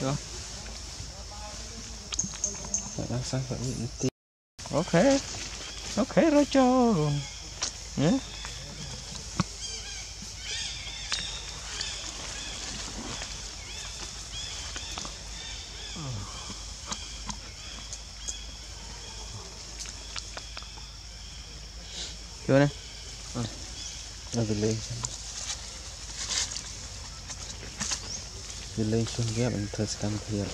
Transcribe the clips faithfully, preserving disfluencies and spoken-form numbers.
Được. Đang sang phải tí. Ok. Ok Rojo. Nhé. Chưa nè. Ừ. Nó về lên. Về lên xuống ghép mình thử scan thiệt.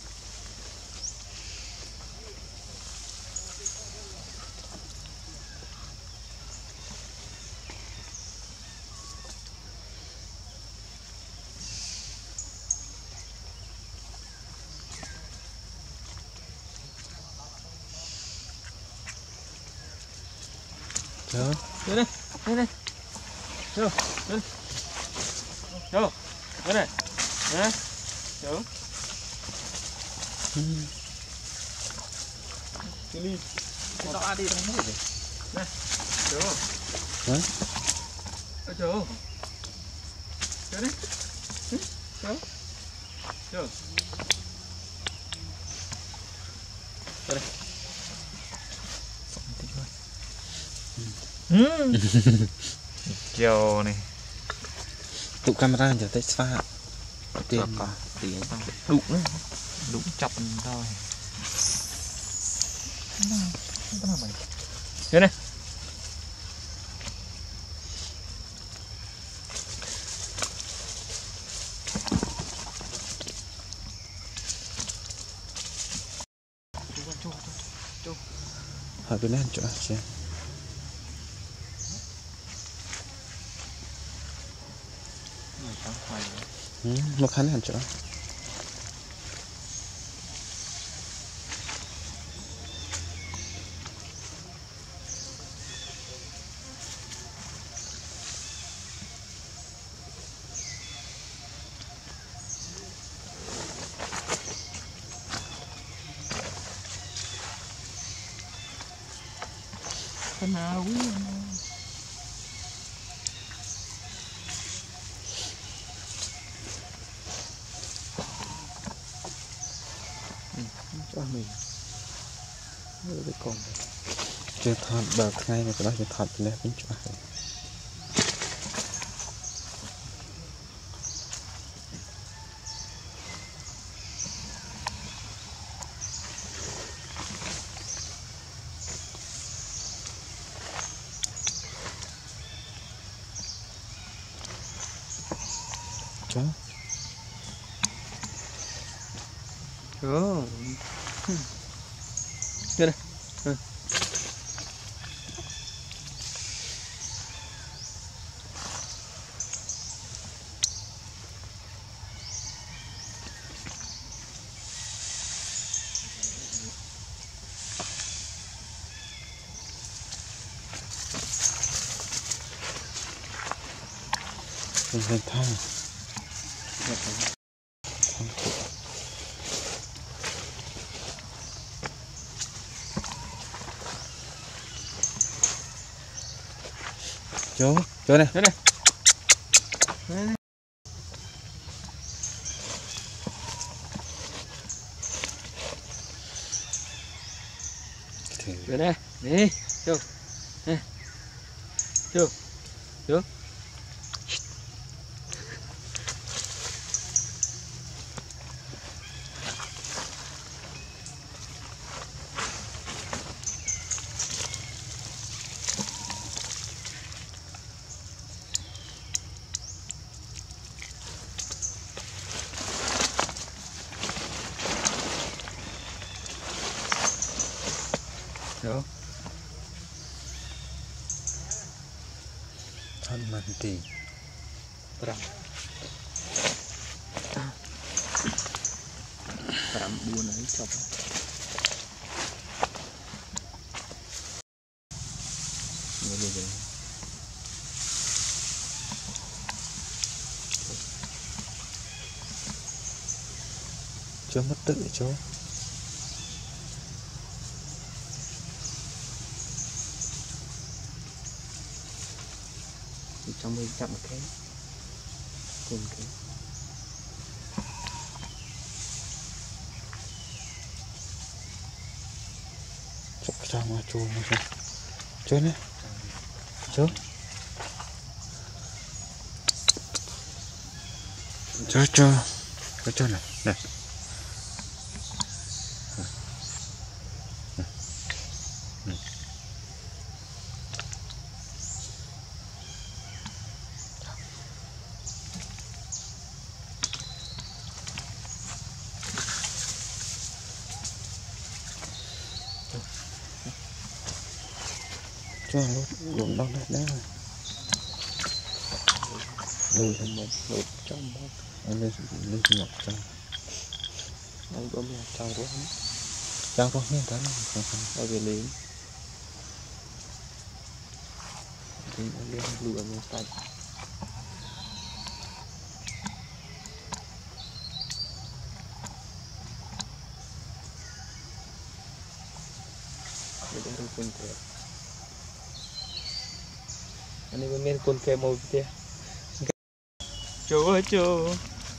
Chưa. Đưa đây, đây đây. Vô, lên. Vô, đây này. Nè. Vô. Đi đi. Cái tao đi trong mũi rồi. Này. Vô. Hả? Ở chỗ. Vô đi. Vô. Vô. Vô đây. Hmm. Vô này. Tụ camera giờ tới pha. Tiền có tiền tao đụng đấy. Đụng chọc thôi. Đây này. Hỏi bên này chỗ chưa? Ừ, một khán hẳn chỗ. Cái nào quý cho mình rồi còn chưa thọt bờ ngay mà cái đó chưa thọt lên bên chỗ. Chó. Ồ. Đây này. Ừ. Mình lên thang. Chỗ, chỗ này. Đây này. Đây này. Đây này. Đi. Vô. Nè. Vô. Vô. Được. Thân mặn tì. Perang. Perang buôn ấy chọc. Nghe đi đi. Chỗ mất tự chỗ. Trong mình chậm một cái cùng cái sao mà chua mà sao chua nè chua chua chua chua chua này nè cho lốt luồn đâu đấy đấy rồi lùi thành một lốt trong một anh lên lên ngọc trong anh có mẹ trong quá trong quá miên tới không không ở về lính thì anh lên lùi ở một tay để chúng tôi cùng theo anh ấy mới con kèm màu kia chú ơi chú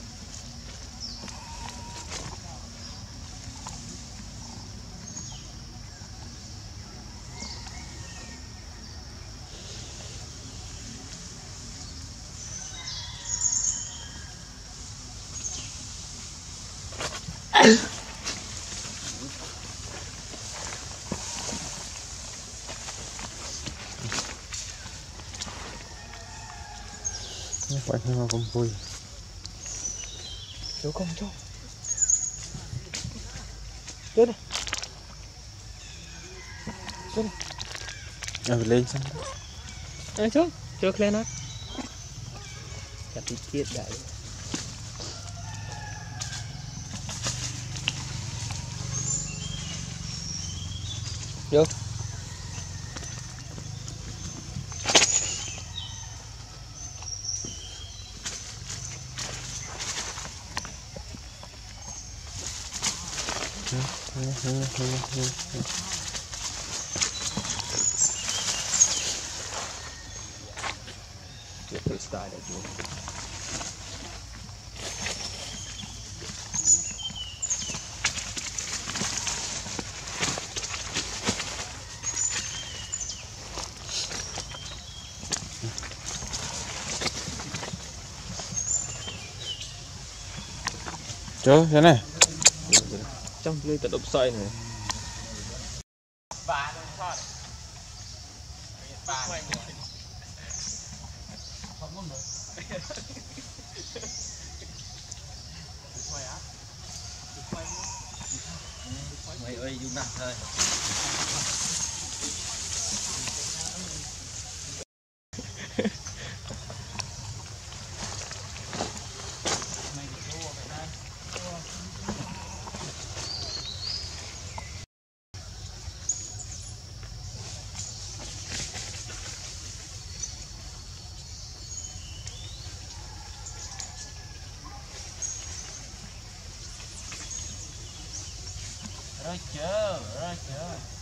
phải không con vui chú không chú chú này chú này à, lên xong à, chú chú lên đó chặt đi chết đại vô Get this started. Chú thế này trong lưới tự động xoay này mày ơi du nặng thôi Rojo, Rojo.